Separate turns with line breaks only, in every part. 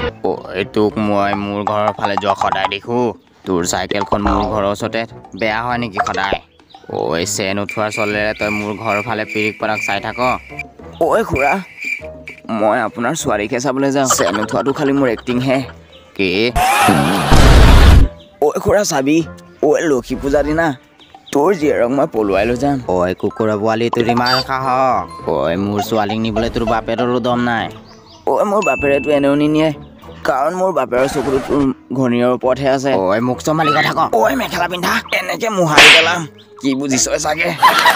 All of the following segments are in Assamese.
ঐ তোক মই মোৰ ঘৰৰ ফালে যোৱা সদায় দেখো তোৰ চাইকেলখন মোৰ ঘৰৰ ওচৰতে বেয়া হয় নেকি সদায় ঐ চেন উঠোৱাৰ চলেৰে তই মোৰ ঘৰৰ ফালে পিৰিক পৰাক চাই থাক ঐ খুৰা মই আপোনাৰ ছোৱালীকে চাবলৈ যাওঁ চেন উঠোৱাটো খালি মোৰ এক্টিংহে কি ঐ খুৰা চাবি ঐ লক্ষী পূজা দিনা তোৰ জীয়েৰক মই পলুৱাই লৈ যাম ঐ কুকুৰা পোৱালি তোৰ ইমান সাহস ঐ মোৰ ছোৱালীক নিবলৈ তোৰ বাপেৰৰো দম নাই ঐ মোৰ বাপেৰেতো এনেও নিনিয়ে কাৰণ মোৰ বাপেৰৰ চকুটো তোৰ ঘনীৰৰ ওপৰতহে আছে ঐ মোক চম্ভালি কথা ক ঐ মেখেলা পিন্ধা এনেকে মোহাৰি পেলাম কি বুজিছ চাগে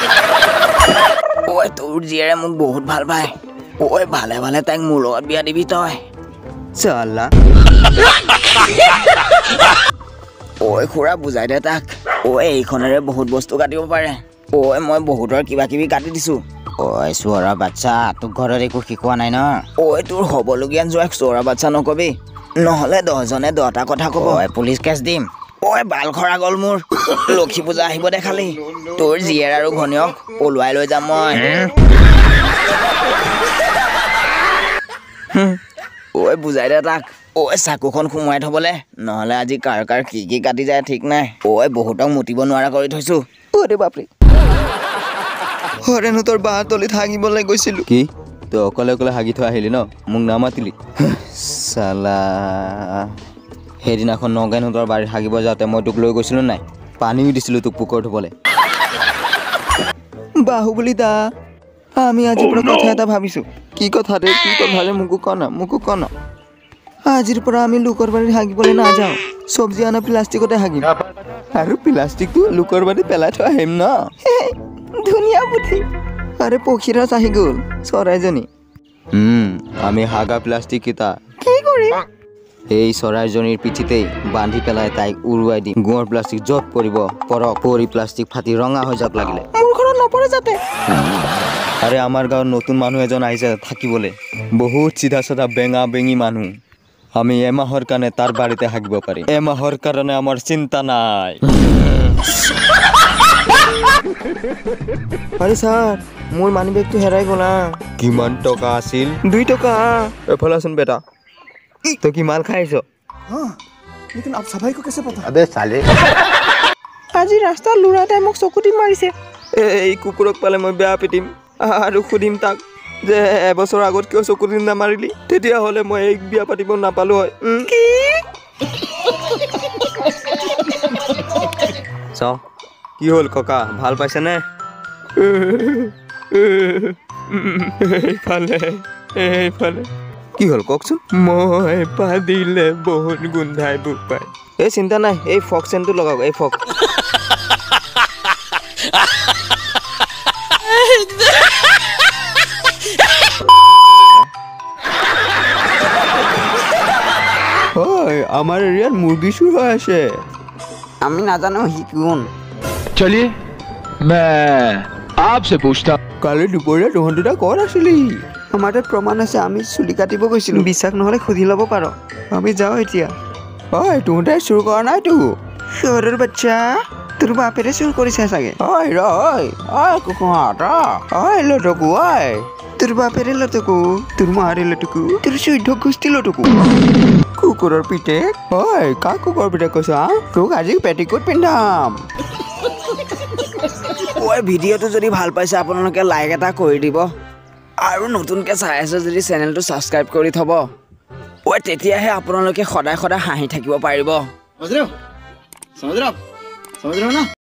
ঐ তোৰ জীয়েৰে মোক বহুত ভাল পায় ঐ ভালে ভালে তাইক মোৰ লগত বিয়া দিবি তই চালা ঐ খুৰা বুজাই দে তাক ঐ এইখনেৰে বহুত বস্তু কাটিব পাৰে ঐ মই বহুতৰ কিবা কিবি কাটি দিছো ঐ চোৰা বাচ্চা তোক ঘৰত একো শিকোৱা নাই ন ঐ তোৰ হ'বলগীয়া যোৱা চোৰা বাচ্চা নকবি নহ'লে 10জনে 10টা কথা ক'ব ঐ পুলিচ কেছ দিম ঐ বাল খৰা গ'ল মোৰ লক্ষী পূজা আহিব দে খালি তোৰ জীয়েৰ আৰু ঘনীয়ক পলুৱাই লৈ যাম মই ঐ বুজাই দে তাক ঐ চাকুখন সোমোৱাই থ'বলে নহ'লে আজি কাৰ কাৰ কি কি কাটি যায় ঠিক নাই ঐ বহুতক মুতিব নোৱাৰা কৰি থৈছো অৰে বাপৰে হৰেনো তোৰ বাঁহ তলিত হাগিবলৈ গৈছিলোঁ কি তই অকলে অকলে হাগি থৈ আহিলি ন মোক নামাতিলি চালা সেইদিনাখন নগেনহঁতৰ বাৰীত হাগিব যাওঁতে মই তোক লৈ গৈছিলোঁ নাই পানীও দিছিলোঁ তোক পুকুৰ ধুবলৈ বাহুবলী দা আমি আজিৰ পৰা কথা এটা ভাবিছোঁ কি কথা ৰে মোকো ক না আজিৰ পৰা আমি লোকৰ বাৰীত হাগিবলৈ নাযাওঁ চব্জি আনা প্লাষ্টিকতে হাগিম আৰু প্লাষ্টিকটো লোকৰ বাৰীত পেলাই থৈ আহিম ন ধুনীয়া বুদ্ধি আৰে পক্ষীৰাজ আহি গ'ল চৰাইজনী আমি হাগা প্লাষ্টিক কেইটা কি কৰিম এই চৰাইজনীৰ পিঠিতেই বান্ধি পেলাই তাইক উৰুৱাই দিম গুৱৰ প্লাষ্টিক য'ত পৰিব পৰক পৰি প্লাষ্টিক ফাটি ৰঙা হৈ যাওক লাগিলে মোৰ ঘৰত নপৰে যাতে আৰে আমাৰ গাঁৱত নতুন মানুহ এজন আহিছে থাকিবলৈ বহুত চিধা চিধা বেঙা বেঙি মানুহ আমি এমাহৰ কাৰণে তাৰ বাৰীতে হাগিব পাৰিম এমাহৰ কাৰণে আমাৰ চিন্তা নাই আরে স্যার মোর মানি ব্যাগটো হেরাই গ'ল কিমান টকা আছিল 2 টকা এফালে শুন বেটা তো কি মাল খাইছো हां लेकिन आप सफाई को कैसे पता अबे साले আজি ৰাস্তা লুৰাটাই মোক চকুটি মাৰিছে এই কুকুৰক পালে মই বেয়া পিটিম আৰু খুদিম তাক যে এবছৰ আগত কিয় চকুটি না মাৰিলি তেতিয়া হলে মই এক বিয়া পাতিব নাপালো হয় কি চ কি হল ককা ভাল পাইছে নে এইফালে কি হল কওকচোন মই পাদিলে বহুত গুন্ধাই বুক পাই এই চিন্তা নাই এই ফক চেনটো লগাওক এই ফক ওই আমার এরিয়ার মুরগি শুরু হয়ে আসে আমি না জানো হি কোন
चलिए मैं आपसे पूछता
কালি দুপৰীয়া তহঁত দুটা ক'ত আছিলি আমাৰ তাত প্ৰমাণ আছে আমি চুলি কাটিব গৈছিলোঁ বিশ্বাস নহ'লে সুধি ল'ব পাৰ আমি যাওঁ এতিয়া ঐ তহঁতে চুৰ কৰা নাইতো সৰুৰ বাচ্চা তোৰ বাপেৰে চুৰ কৰিছে চাগে ঐ কুকুহঁত ঐ লটকু ঐ তোৰ বাপেৰে লটকু তোৰ মাৰে লটকু তোৰ চৈধ্য গোষ্ঠী লটকু কুকুৰৰ পিতেক ঐ কাক কুকুৰৰ পিতেক কৈছ তোক আজি পেটিকোট পিন্ধাম ওই ভিডিওটো যদি ভাল পাইছে আপোনালোকে লাইক এটা কৰি দিব আৰু নতুনকৈ চাই আছে যদি চেনেলটো সাবস্ক্ৰাইব কৰি থব ওই তেতিয়াহে আপোনালোকে সদায় সদায় হাঁহি থাকিব পাৰিব समझ रहे हो ना